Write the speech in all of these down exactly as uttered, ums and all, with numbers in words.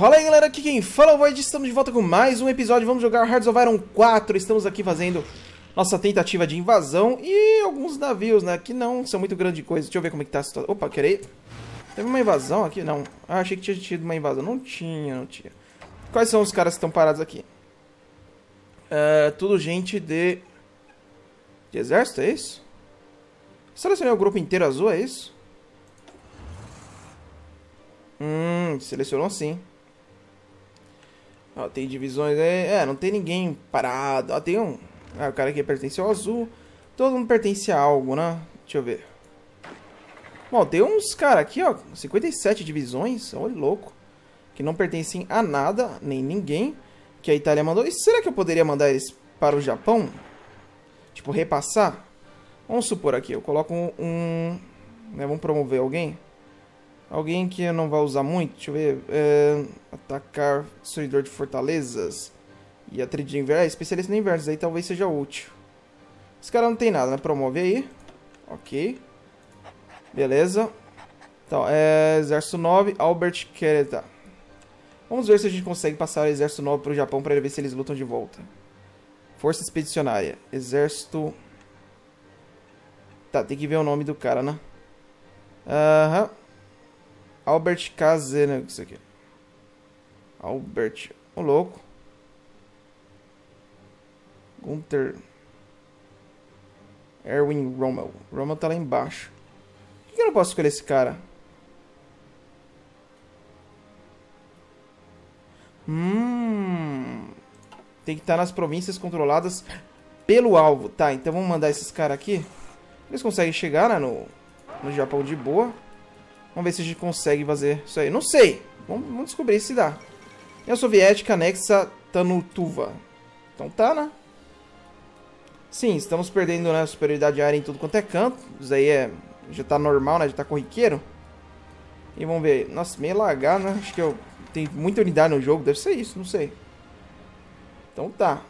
Fala aí galera, aqui quem fala é o Void, estamos de volta com mais um episódio, vamos jogar Hearts of Iron quatro, estamos aqui fazendo nossa tentativa de invasão e alguns navios, né, que não são muito grande coisa, deixa eu ver como é que tá a situação. Opa, querei, teve uma invasão aqui? Não, ah, achei que tinha tido uma invasão, não tinha, não tinha. Quais são os caras que estão parados aqui? Uh, tudo gente de... de exército, é isso? Selecionei o grupo inteiro azul, é isso? Hum, selecionou sim. Ó, tem divisões aí. É, não tem ninguém parado. Ó, tem um. Ah, o cara aqui pertence ao azul. Todo mundo pertence a algo, né? Deixa eu ver. Bom, tem uns caras aqui, ó. cinquenta e sete divisões. Olha, louco. Que não pertencem a nada, nem ninguém. Que a Itália mandou. E será que eu poderia mandar eles para o Japão? Tipo, repassar? Vamos supor aqui. Eu coloco um. um né, vamos promover alguém. Alguém que não vai usar muito, deixa eu ver, é, atacar destruidor de fortalezas e atrito de inverno, é, especialista no inverno, aí talvez seja útil. Esse cara não tem nada, né? Promove aí. Ok. Beleza. Então, é, exército nove, Albert Quereta. Vamos ver se a gente consegue passar o exército nove para o Japão para ver se eles lutam de volta. Força expedicionária, exército... Tá, tem que ver o nome do cara, né? Aham. Uh-huh. Albert Kazena, isso aqui. Albert, o oh, louco. Gunther. Erwin Rommel. Rommel tá lá embaixo. Por que eu não posso escolher esse cara? Hum. Tem que estar nas províncias controladas pelo alvo. Tá, então vamos mandar esses caras aqui. Eles conseguem chegar, né, no, no Japão de boa. Vamos ver se a gente consegue fazer isso aí. Não sei. Vamos, vamos descobrir se dá. União Soviética anexa Tanutuva. Então tá, né? Sim, estamos perdendo, né, superioridade aérea em tudo quanto é canto. Isso aí é, já tá normal, né? Já tá corriqueiro. E vamos ver. Nossa, meio lagado, né? Acho que eu tem muita unidade no jogo. Deve ser isso, não sei. Então tá.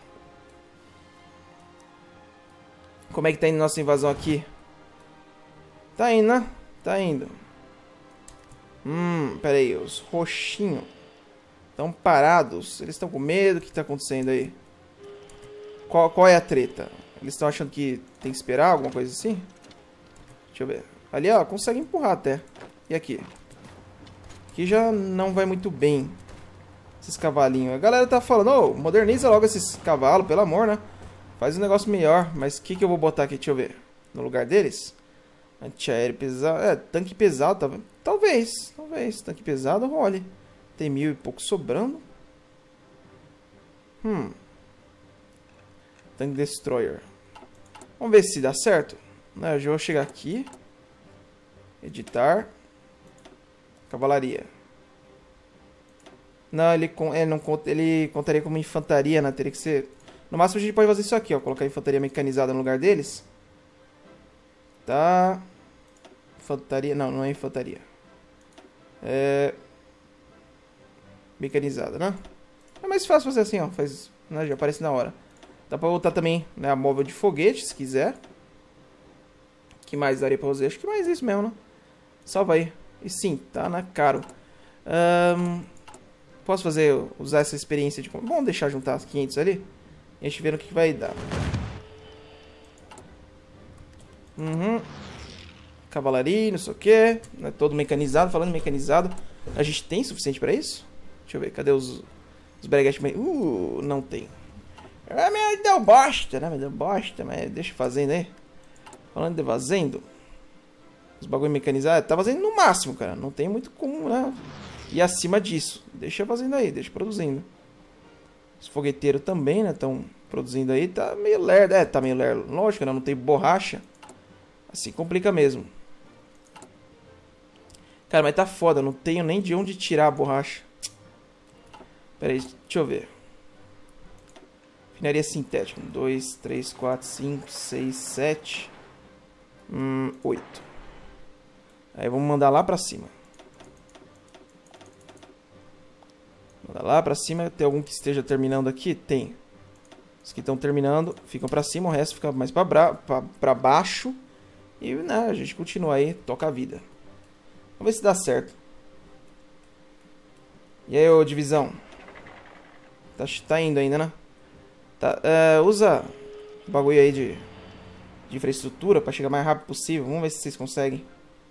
Como é que tá indo nossa invasão aqui? Tá indo, né? Tá indo. Hum, pera aí, os roxinhos estão parados. Eles estão com medo? O que está acontecendo aí? Qual, qual é a treta? Eles estão achando que tem que esperar alguma coisa assim? Deixa eu ver. Ali, ó, consegue empurrar até. E aqui? Aqui já não vai muito bem. Esses cavalinhos. A galera tá falando, ô, oh, moderniza logo esses cavalos, pelo amor, né? Faz um negócio melhor. Mas o que, que eu vou botar aqui? Deixa eu ver. No lugar deles? Antiaéreo pesado. É, tanque pesado, tá vendo? Talvez, talvez. Tanque pesado role. Tem mil e pouco sobrando. Hum. Tanque Destroyer. Vamos ver se dá certo. Eu já vou chegar aqui. Editar. Cavalaria. Não, ele, ele, não, ele contaria como infantaria, né? Teria que ser... No máximo a gente pode fazer isso aqui, ó. Colocar infantaria mecanizada no lugar deles. Tá. Infantaria. Não, não é infantaria. É... mecanizada, né? É mais fácil fazer assim, ó. Faz, né? Já aparece na hora. Dá pra botar também, né, a móvel de foguete, se quiser. O que mais daria pra fazer? Acho que mais isso mesmo, né? Salva aí. E sim, tá, né? Caro. Um... Posso fazer, usar essa experiência de... Vamos deixar juntar as quinhentos ali. E a gente vê no que, que vai dar. Uhum. Cavalaria, não sei o que, né, todo mecanizado. Falando em mecanizado, a gente tem suficiente pra isso? Deixa eu ver, cadê os, os breguetes? Uh, não tem. Ah, me deu bosta, né? Me deu bosta, mas deixa fazendo aí. Falando de fazendo, os bagulho mecanizado, tá fazendo no máximo, cara. Não tem muito como, né? E acima disso, deixa fazendo aí, deixa produzindo. Os fogueteiros também, né? Estão produzindo aí, tá meio lerdo. É, tá meio lerdo. Lógico, né? Não tem borracha. Assim complica mesmo. Cara, mas tá foda. Não tenho nem de onde tirar a borracha. Pera aí, deixa eu ver. Finaria sintética. um, dois, três, quatro, cinco, seis, sete. Hum, oito. Aí vamos mandar lá pra cima. Mandar lá pra cima. Tem algum que esteja terminando aqui? Tem. Os que estão terminando ficam pra cima. O resto fica mais pra, bra pra, pra baixo. E, né, a gente continua aí, toca a vida. Vamos ver se dá certo. E aí, ô divisão? Tá, tá indo ainda, né? Tá, uh, usa o bagulho aí de, de infraestrutura pra chegar o mais rápido possível. Vamos ver se vocês conseguem.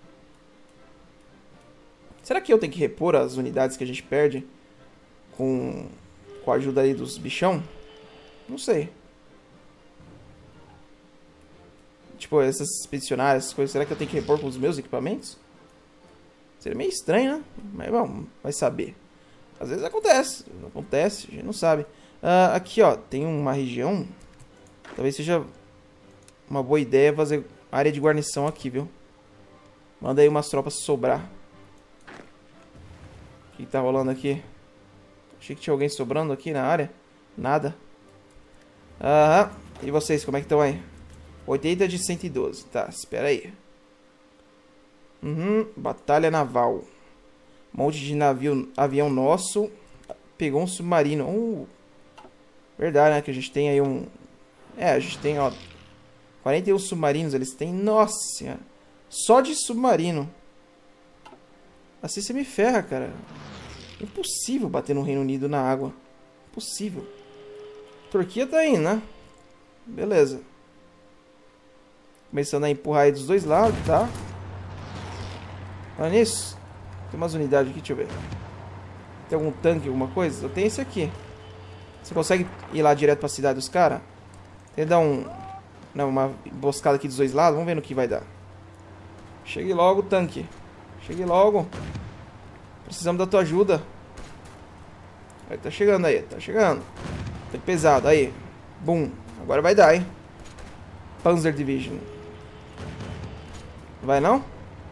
Será que eu tenho que repor as unidades que a gente perde com, com a ajuda aí dos bichão? Não sei. Tipo, essas expedicionárias, essas coisas, será que eu tenho que repor com os meus equipamentos? Seria meio estranho, né? Mas bom, vai saber. Às vezes acontece, acontece, a gente não sabe. Uh, aqui, ó, tem uma região. Talvez seja uma boa ideia fazer área de guarnição aqui, viu? Manda aí umas tropas sobrar. O que tá rolando aqui? Achei que tinha alguém sobrando aqui na área. Nada. Aham. E vocês, como é que estão aí? oitenta de cento e doze. Tá, espera aí. Uhum. Batalha naval. Um monte de navio, avião nosso. Pegou um submarino. Uh, verdade, né? Que a gente tem aí um... É, a gente tem, ó... quarenta e um submarinos eles têm. Nossa senhora. Só de submarino. Assim você me ferra, cara. Impossível bater no Reino Unido na água. Impossível. Turquia tá indo, né? Beleza. Começando a empurrar aí dos dois lados, tá? Olha nisso. Tem umas unidades aqui, deixa eu ver. Tem algum tanque, alguma coisa? Eu tenho esse aqui. Você consegue ir lá direto pra cidade dos caras? Tem que dar um... Não, uma emboscada aqui dos dois lados. Vamos ver no que vai dar. Chegue logo, tanque. Chegue logo. Precisamos da tua ajuda. Aí, tá chegando aí, tá chegando. Tá pesado, aí. Bum. Agora vai dar, hein. Panzer Division. Vai não?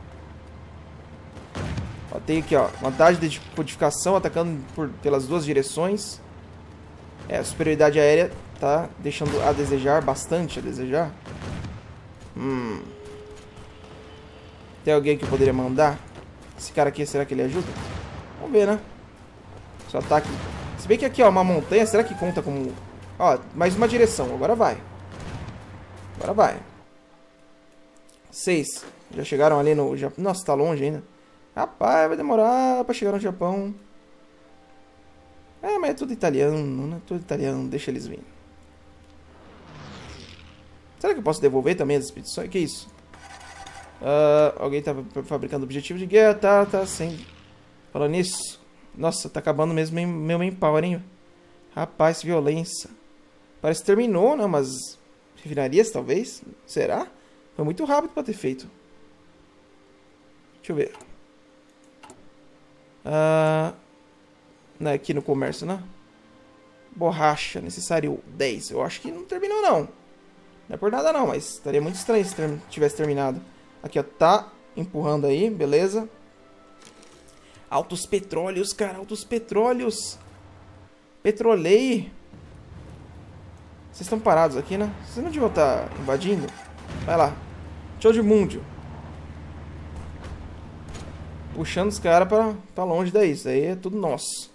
Ó, tem aqui, ó. Vantagem de fortificação atacando por, pelas duas direções. É, a superioridade aérea tá deixando a desejar, bastante a desejar. Hum. Tem alguém que eu poderia mandar? Esse cara aqui, será que ele ajuda? Vamos ver, né? Seu ataque. Se bem que aqui, ó, uma montanha, será que conta como... Ó, mais uma direção. Agora vai. Agora vai. Seis. Já chegaram ali no Japão. Nossa, tá longe ainda. Rapaz, vai demorar pra chegar no Japão. É, mas é tudo italiano, né? Tudo italiano. Deixa eles virem. Será que eu posso devolver também as expedições? Que isso? Uh, alguém tá fabricando objetivo de guerra. Tá, tá, sem... Falando nisso. Nossa, tá acabando mesmo meu manpower, hein? Rapaz, violência. Parece que terminou, né? Mas... Refinarias, talvez? Será? Foi muito rápido pra ter feito. Deixa eu ver. Ah, não é aqui no comércio, né? Borracha, necessário dez. Eu acho que não terminou, não. Não é por nada, não. Mas estaria muito estranho se ter, tivesse terminado. Aqui, ó. Tá empurrando aí. Beleza. Altos petróleos, cara. Altos petróleos. Petrolei. Vocês estão parados aqui, né? Vocês não deviam estar invadindo? Vai lá. Show de mundo. Puxando os caras pra, pra longe daí. Isso aí é tudo nosso.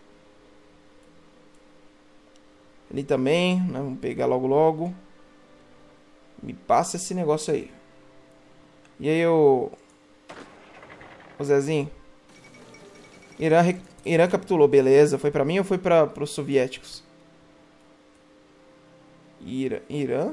Ali também, né? Vamos pegar logo logo. Me passa esse negócio aí. E aí, o... O Zezinho. Irã, Irã capitulou, beleza. Foi pra mim ou foi pra, pros soviéticos? Irã? Irã?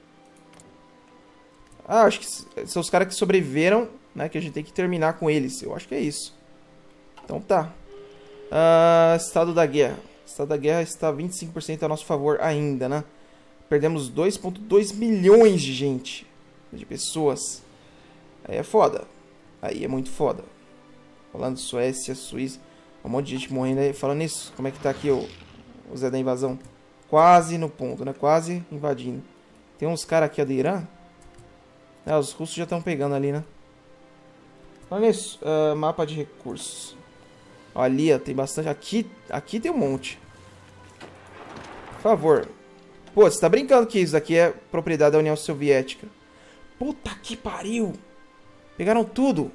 Ah, acho que são os caras que sobreviveram, né? Que a gente tem que terminar com eles. Eu acho que é isso. Então tá. Uh, estado da guerra. Estado da guerra está vinte e cinco por cento a nosso favor ainda, né? Perdemos dois vírgula dois milhões de gente. De pessoas. Aí é foda. Aí é muito foda. Falando Suécia, Suíça. Um monte de gente morrendo aí. Falando isso, como é que tá aqui o, o Zé da invasão? Quase no ponto, né? Quase invadindo. Tem uns caras aqui ó, do Irã. É, os russos já estão pegando ali, né? Olha isso. Uh, mapa de recursos. Ó, ali, ó, tem bastante. Aqui, aqui tem um monte. Por favor. Pô, você tá brincando que isso daqui é propriedade da União Soviética. Puta que pariu. Pegaram tudo.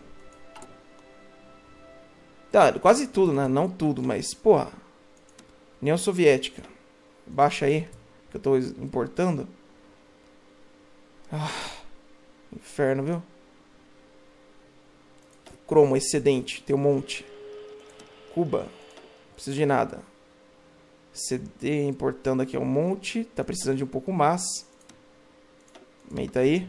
Tá, quase tudo, né? Não tudo, mas, porra. União Soviética. Baixa aí, que eu tô importando. Ah, inferno, viu? Cromo, excedente, tem um monte. Cuba. Preciso de nada. C D importando aqui um monte. Tá precisando de um pouco mais. Aumenta aí.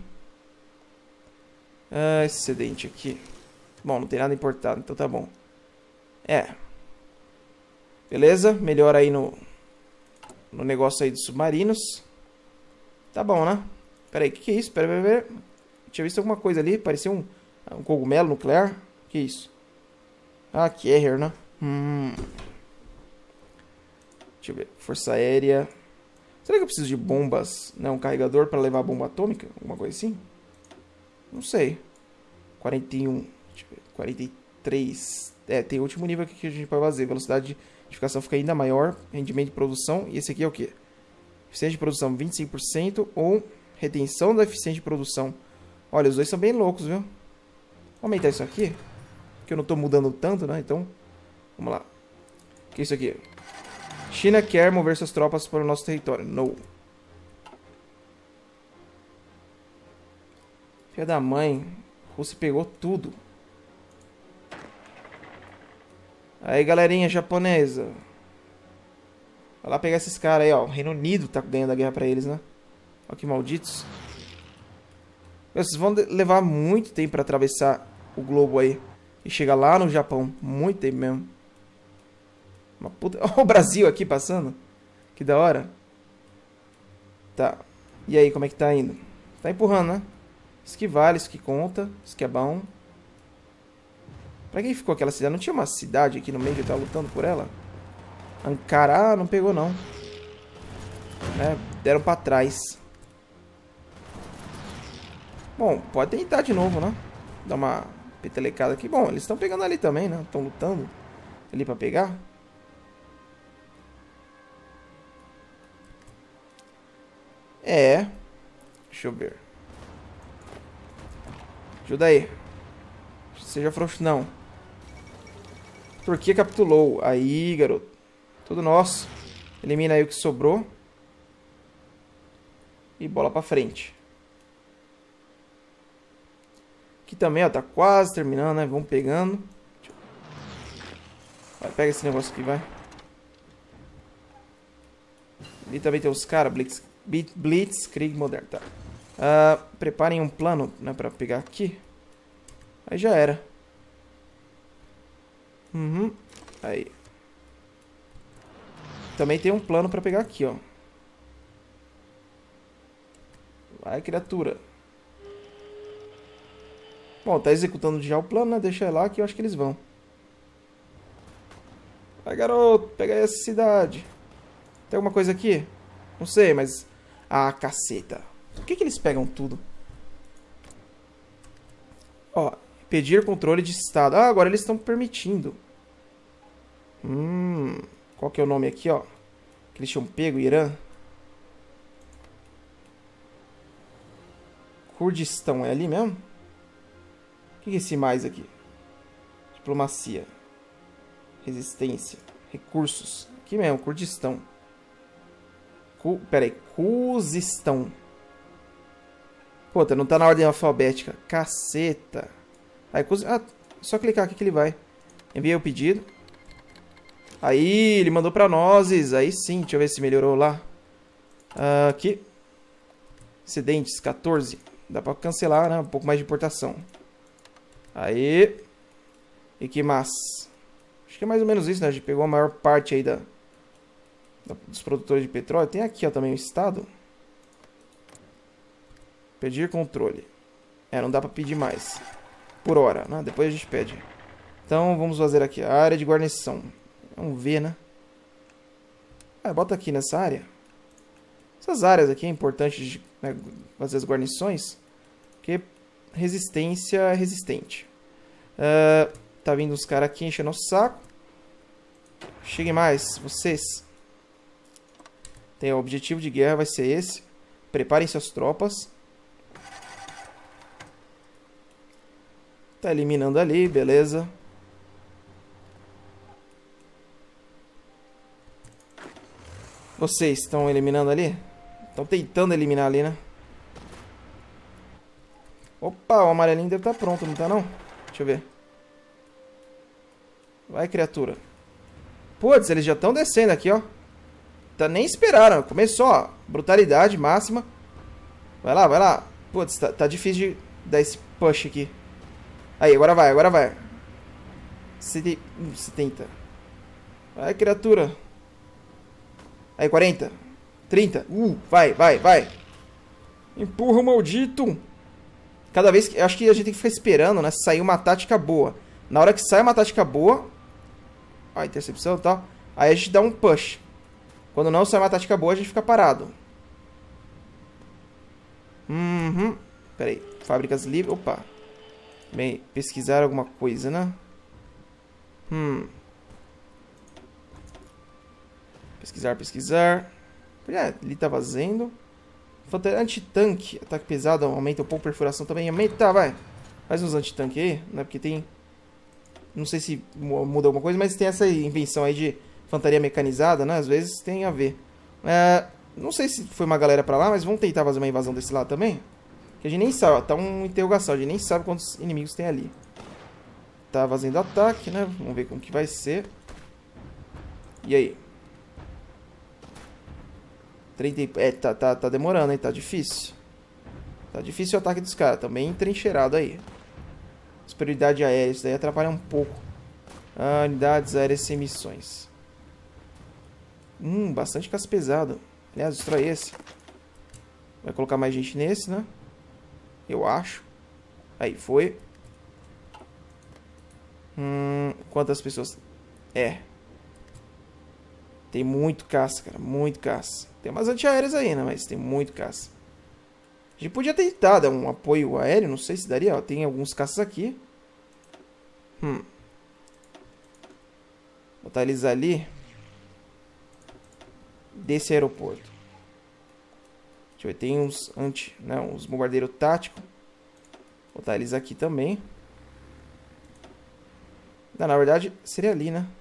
Ah, excedente aqui. Bom, não tem nada importado, então tá bom. É. Beleza, melhor aí no, no negócio aí dos submarinos. Tá bom, né? Pera aí, o que, que é isso? Pera, pera, pera. Tinha visto alguma coisa ali, parecia um, um cogumelo nuclear. Que isso? Ah, carrier, né? Hum. Deixa eu ver, força aérea. Será que eu preciso de bombas, né? Um carregador para levar a bomba atômica? Alguma coisa assim? Não sei. quarenta e um. Deixa eu ver. quarenta e três. É, tem o último nível aqui que a gente pode fazer. Velocidade de edificação fica ainda maior. Rendimento de produção. E esse aqui é o quê? Eficiência de produção vinte e cinco por cento. Ou retenção da eficiência de produção. Olha, os dois são bem loucos, viu? Vou aumentar isso aqui. Porque eu não tô mudando tanto, né? Então, vamos lá. O que é isso aqui? China quer mover suas tropas para o nosso território. No. Filha da mãe. A Rússia pegou tudo. Aí, galerinha japonesa. Vai lá pegar esses caras aí, ó. O Reino Unido tá ganhando a guerra pra eles, né? Olha que malditos. Meu, vocês vão levar muito tempo pra atravessar o globo aí. E chegar lá no Japão. Muito tempo mesmo. Uma puta... Olha o Brasil aqui passando. Que da hora. Tá. E aí, como é que tá indo? Tá empurrando, né? Isso que vale, isso que conta. Isso que é bom. Pra quem ficou aquela cidade? Não tinha uma cidade aqui no meio que eu tava lutando por ela? Ankara, ah, não pegou não. É, deram pra trás. Bom, pode tentar de novo, né? Dar uma petelecada aqui. Bom, eles estão pegando ali também, né? Estão lutando ali pra pegar. É. Deixa eu ver. Ajuda aí. Seja frouxo, não. Turquia capitulou. Aí, garoto. Tudo nosso. Elimina aí o que sobrou. E bola pra frente. Aqui também, ó. Tá quase terminando, né? Vamos pegando. Vai, pega esse negócio aqui, vai. Ali também tem os caras. Blitz, Blitzkrieg moderno. Tá. Uh, preparem um plano, né? Pra pegar aqui. Aí já era. Uhum. Aí. Também tem um plano pra pegar aqui, ó. Vai, criatura. Bom, tá executando já o plano, né? Deixa lá que eu acho que eles vão. Vai, garoto. Pega aí essa cidade. Tem alguma coisa aqui? Não sei, mas... Ah, caceta. Por que que eles pegam tudo? Ó, pedir controle de estado. Ah, agora eles estão permitindo. Hum... Qual que é o nome aqui, ó? Que eles tinham pego, Irã. Kurdistão, é ali mesmo? O que é esse mais aqui? Diplomacia. Resistência. Recursos. Aqui mesmo, Kurdistão. Cu... Pera aí, Cuzistão. Puta, não tá na ordem alfabética. Caceta. Aí, Cuz... Ah, só clicar aqui que ele vai. Enviei o pedido. Aí, ele mandou pra nós. Aí sim, deixa eu ver se melhorou lá. Uh, aqui. Excedentes, quatorze. Dá pra cancelar, né? Um pouco mais de importação. Aí. E que mais? Acho que é mais ou menos isso, né? A gente pegou a maior parte aí da, da dos produtores de petróleo. Tem aqui, ó, também o estado. Pedir controle. É, não dá pra pedir mais. Por hora, né? Depois a gente pede. Então, vamos fazer aqui. A área de guarnição. Vamos ver, né? Ah, bota aqui nessa área. Essas áreas aqui é importante de, né, fazer as guarnições. Porque resistência é resistente. Uh, tá vindo uns caras aqui enchendo o saco. Cheguem mais, vocês. Tem o objetivo de guerra, vai ser esse. Preparem suas tropas. Tá eliminando ali, beleza. Vocês estão eliminando ali? Estão tentando eliminar ali, né? Opa, o amarelinho deve estar pronto, não tá não? Deixa eu ver. Vai, criatura. Putz, eles já estão descendo aqui, ó. Tá, nem esperaram. Começou, ó. Brutalidade máxima. Vai lá, vai lá. Putz, tá, tá difícil de dar esse push aqui. Aí, agora vai, agora vai. setenta. Vai, criatura. Aí, quarenta. trinta. Uh, vai, vai, vai. Empurra o maldito. Cada vez que... Acho que a gente tem que ficar esperando, né? Sair uma tática boa. Na hora que sai uma tática boa... Ó, intercepção e tal. Aí a gente dá um push. Quando não sai uma tática boa, a gente fica parado. Uhum. Pera aí. Fábricas livres. Opa. Bem, pesquisar alguma coisa, né? Hum. Pesquisar, pesquisar. É, ele tá vazando. Antitanque. Ataque pesado. Aumenta um pouco. Perfuração também. Aumenta, vai. Faz uns antitanque aí, né? Porque tem... Não sei se muda alguma coisa, mas tem essa invenção aí de infantaria mecanizada, né? Às vezes tem a ver. É, não sei se foi uma galera pra lá, mas vamos tentar fazer uma invasão desse lado também. Que a gente nem sabe, ó, tá uma interrogação, a gente nem sabe quantos inimigos tem ali. Tá fazendo ataque, né? Vamos ver como que vai ser. E aí? trinta, é, tá, tá, tá demorando, hein? Tá difícil. Tá difícil o ataque dos caras, também entrincheirado aí. Superioridade aérea, isso daí atrapalha um pouco. Ah, unidades aéreas sem missões. Hum, bastante caça pesado. Aliás, destrói esse. Vai colocar mais gente nesse, né? Eu acho. Aí, foi. Hum, quantas pessoas... É. Tem muito caça, cara. Muito caça. Tem umas antiaéreas aí, né? Mas tem muito caça. A gente podia tentar dar um apoio aéreo. Não sei se daria. Ó, tem alguns caças aqui. Hum. Botar eles ali. Desse aeroporto. Deixa eu ver. Tem uns anti... Né, uns bombardeiros táticos. Botar eles aqui também. Não, na verdade, seria ali, né?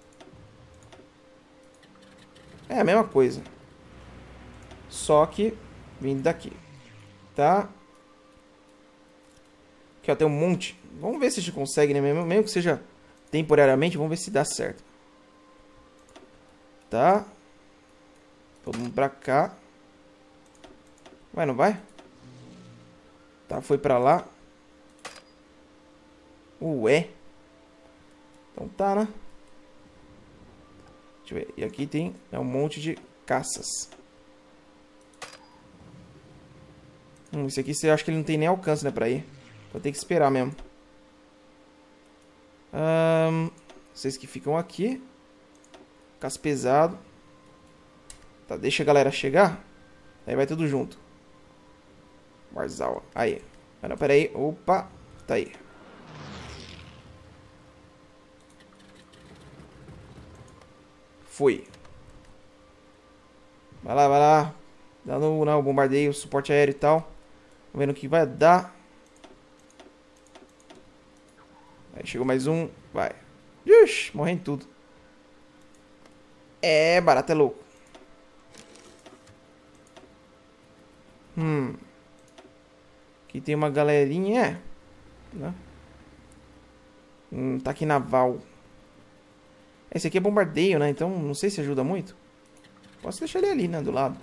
É a mesma coisa. Só que vindo daqui. Tá? Aqui, ó, tem um monte. Vamos ver se a gente consegue, né? Mesmo, mesmo que seja temporariamente, vamos ver se dá certo. Tá? Todo mundo pra cá. Vai, não vai? Tá, foi pra lá. Ué. Então tá, né? Deixa eu ver. E aqui tem é um monte de caças. Hum, esse aqui você acha que ele não tem nem alcance, né, pra ir. Vou ter que esperar mesmo. Um, vocês que ficam aqui. Caça pesado. Tá, deixa a galera chegar. Aí vai tudo junto. Barzal. Aí. Ah, não, pera aí. Opa. Tá aí. Foi. Vai lá, vai lá. Dando não, bombardeio, suporte aéreo e tal. Vamos vendo o que vai dar. Aí chegou mais um. Vai. Ixi, morrendo tudo. É, barato é louco. Hum. Aqui tem uma galerinha. É. Né? Hum, ataque naval. Esse aqui é bombardeio, né? Então não sei se ajuda muito. Posso deixar ele ali, né? Do lado.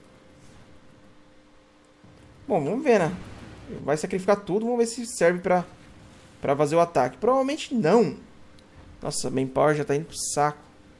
Bom, vamos ver, né? Vai sacrificar tudo. Vamos ver se serve pra, pra fazer o ataque. Provavelmente não. Nossa, manpower já tá indo pro saco.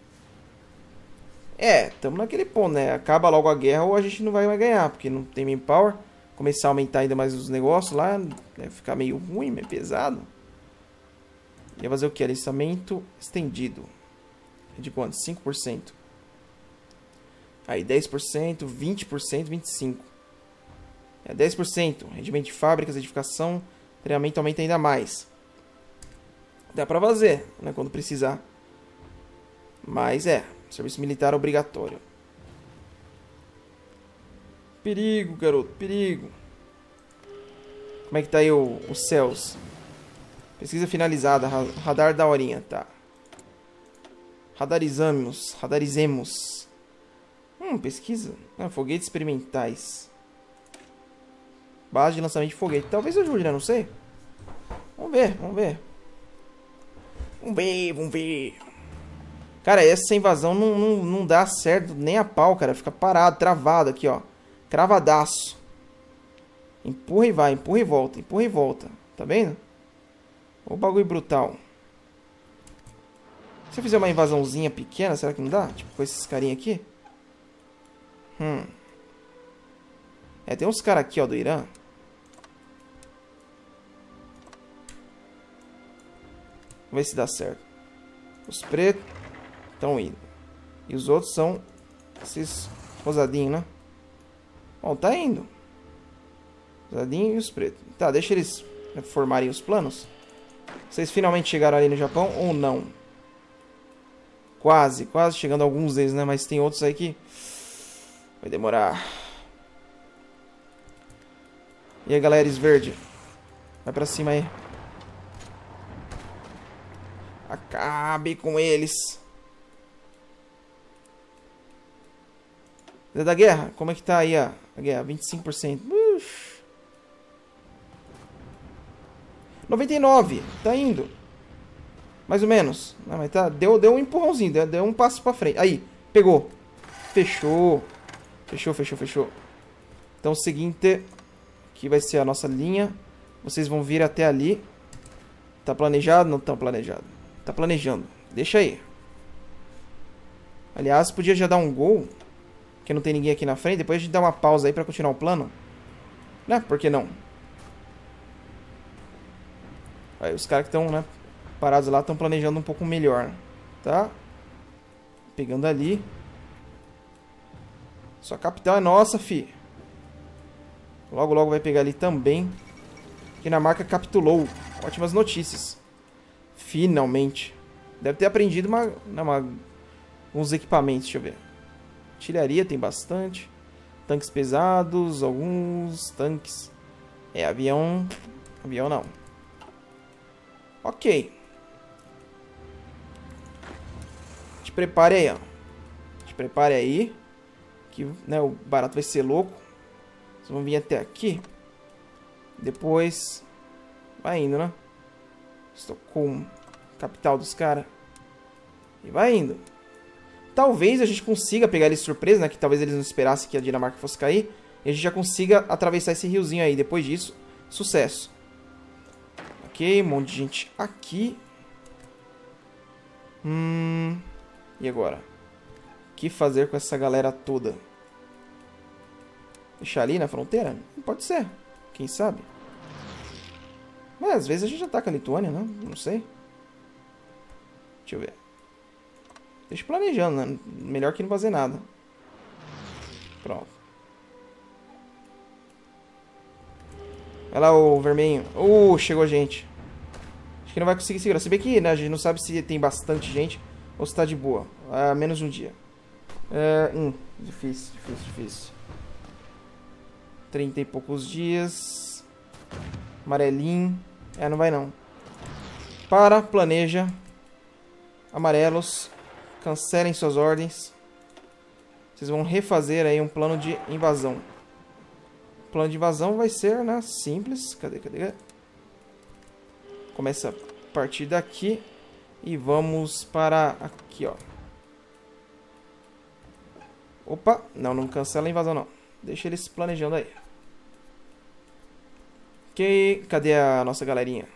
É, estamos naquele ponto, né? Acaba logo a guerra ou a gente não vai mais ganhar. Porque não tem manpower. Começar a aumentar ainda mais os negócios lá. Vai ficar meio ruim, meio pesado. Ia fazer o que? Alistamento estendido. De quanto? cinco por cento. Aí dez por cento, vinte por cento, vinte e cinco por cento. É dez por cento. Rendimento de fábricas, edificação, treinamento aumenta ainda mais. Dá pra fazer, né? Quando precisar. Mas é, serviço militar obrigatório. Perigo, garoto, perigo. Como é que tá aí o, os céus? Pesquisa finalizada, radar da horinha, tá. Radarizamos, radarizemos. Hum, pesquisa. Ah, foguetes experimentais. Base de lançamento de foguete. Talvez ajude, né? Não sei. Vamos ver, vamos ver. Vamos ver, vamos ver. Cara, essa invasão não, não, não dá certo nem a pau, cara. Fica parado, travado aqui, ó. Cravadaço. Empurra e vai, empurra e volta, empurra e volta. Tá vendo? O bagulho brutal. Se eu fizer uma invasãozinha pequena, será que não dá? Tipo, com esses carinha aqui. Hum. É, tem uns caras aqui, ó, do Irã. Vamos ver se dá certo. Os pretos estão indo. E os outros são esses rosadinhos, né? Bom, tá indo. Rosadinho e os pretos. Tá, deixa eles formarem os planos. Vocês finalmente chegaram ali no Japão ou não? Quase, quase chegando alguns deles, né? Mas tem outros aí que vai demorar. E aí, galera, esverde. Vai pra cima aí. Acabe com eles. Da guerra, como é que tá aí a, a guerra? vinte e cinco por cento. Uf. noventa e nove, tá indo. Mais ou menos. Não, mas tá, deu, deu um empurrãozinho, deu, deu um passo pra frente. Aí, pegou. Fechou. Fechou, fechou, fechou. Então o seguinte, aqui vai ser a nossa linha. Vocês vão vir até ali. Tá planejado? Não tá planejado. Tá planejando. Deixa aí. Aliás, podia já dar um gol. Porque não tem ninguém aqui na frente. Depois a gente dá uma pausa aí pra continuar o plano. Né? Por que não? Aí os caras que estão, né, parados lá estão planejando um pouco melhor. Tá? Pegando ali. Sua capital é nossa, fi. Logo, logo vai pegar ali também. Dinamarca capitulou. Ótimas notícias. Finalmente. Deve ter aprendido uma, uma, uns equipamentos, deixa eu ver. Artilharia tem bastante. Tanques pesados, alguns tanques. É, avião... Avião não. Ok. Te prepare aí, ó. Te prepare aí. Que, né, o barato vai ser louco. Vocês vão vir até aqui. Depois... Vai indo, né? Estocolmo. Capital dos caras. E vai indo. Talvez a gente consiga pegar eles de surpresa, né? Que talvez eles não esperassem que a Dinamarca fosse cair. E a gente já consiga atravessar esse riozinho aí. Depois disso, sucesso. Ok, um monte de gente aqui. Hum... E agora? O que fazer com essa galera toda? Deixar ali na fronteira? Pode ser. Quem sabe? Mas às vezes a gente ataca a Lituânia, né? Não sei. Deixa eu ver. Deixa planejando, né? Melhor que não fazer nada. Pronto. Olha lá o vermelho. Uh, chegou gente. Acho que não vai conseguir segurar. Se bem que, né, a gente não sabe se tem bastante gente ou se tá de boa. Ah, menos de um dia. É, hum, difícil, difícil, difícil. Trinta e poucos dias. Amarelinho. É, não vai não. Para, planeja. Amarelos. Cancelem suas ordens. Vocês vão refazer aí um plano de invasão. O plano de invasão vai ser, né, simples. Cadê, cadê? Começa a partir daqui. E vamos para aqui, ó. Opa, não, não cancela a invasão não. Deixa eles planejando aí. Ok, cadê a nossa galerinha?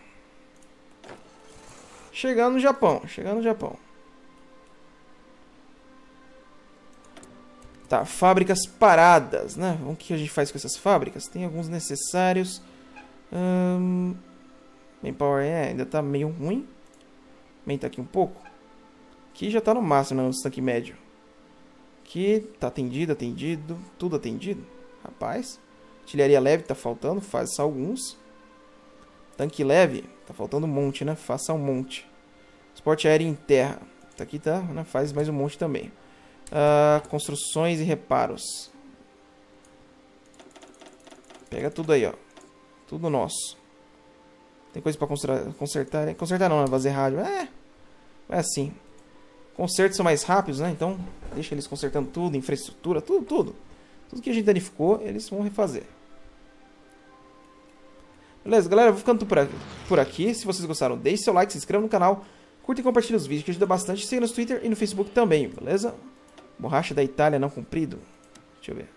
Chegando no Japão, chegando no Japão. Tá, fábricas paradas, né? O que a gente faz com essas fábricas? Tem alguns necessários. Hum, Manpower é, ainda tá meio ruim. Aumenta aqui um pouco. Aqui já tá no máximo, né? No tanque médio. Aqui tá atendido, atendido. Tudo atendido. Rapaz. Artilharia leve tá faltando. Faça alguns. Tanque leve. Tá faltando um monte, né? Faça um monte. Esporte aéreo em terra. Tá aqui, tá? Né? Faz mais um monte também. Uh, construções e reparos. Pega tudo aí, ó. Tudo nosso. Tem coisa pra consertar. Consertar, consertar não, né? Fazer rádio. É. É assim. Consertos são mais rápidos, né? Então, deixa eles consertando tudo. Infraestrutura, tudo, tudo. Tudo que a gente danificou, eles vão refazer. Beleza, galera? Eu vou ficando por aqui. Se vocês gostaram, deixe seu like, se inscreva no canal. Curta e compartilha os vídeos, que ajuda bastante. Siga no Twitter e no Facebook também, beleza? Borracha da Itália não cumprido. Deixa eu ver.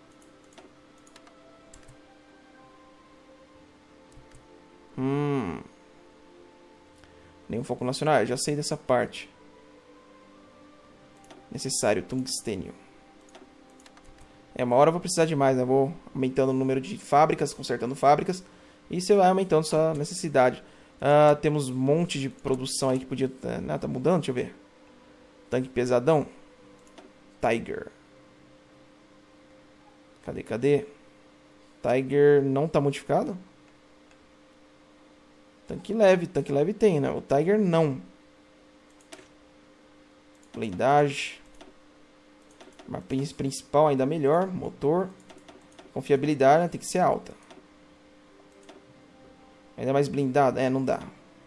Hum. Nenhum foco nacional. Eu já sei dessa parte. Necessário tungstênio. É, uma hora eu vou precisar de mais, né? Vou aumentando o número de fábricas, consertando fábricas. E você vai aumentando sua necessidade. Uh, temos um monte de produção aí que podia... Né, tá mudando, deixa eu ver. Tanque pesadão. Tiger. Cadê, cadê? Tiger não tá modificado? Tanque leve, tanque leve tem, né? O Tiger não. Blindagem. Arma principal ainda melhor. Motor. Confiabilidade, né? Tem que ser alta. Ainda mais blindado. É, não dá.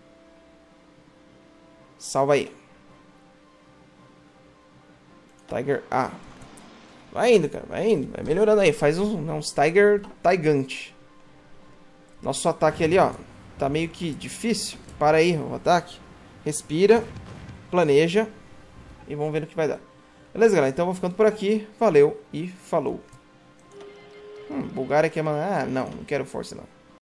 Salva aí. Tiger A. Vai indo, cara. Vai indo. Vai melhorando aí. Faz uns, uns Tiger Tigante. Nosso ataque ali, ó. Tá meio que difícil. Para aí o ataque. Respira. Planeja. E vamos ver no que vai dar. Beleza, galera? Então eu vou ficando por aqui. Valeu e falou. Hum, Bulgária quer mandar... Ah, não. Não quero força, não.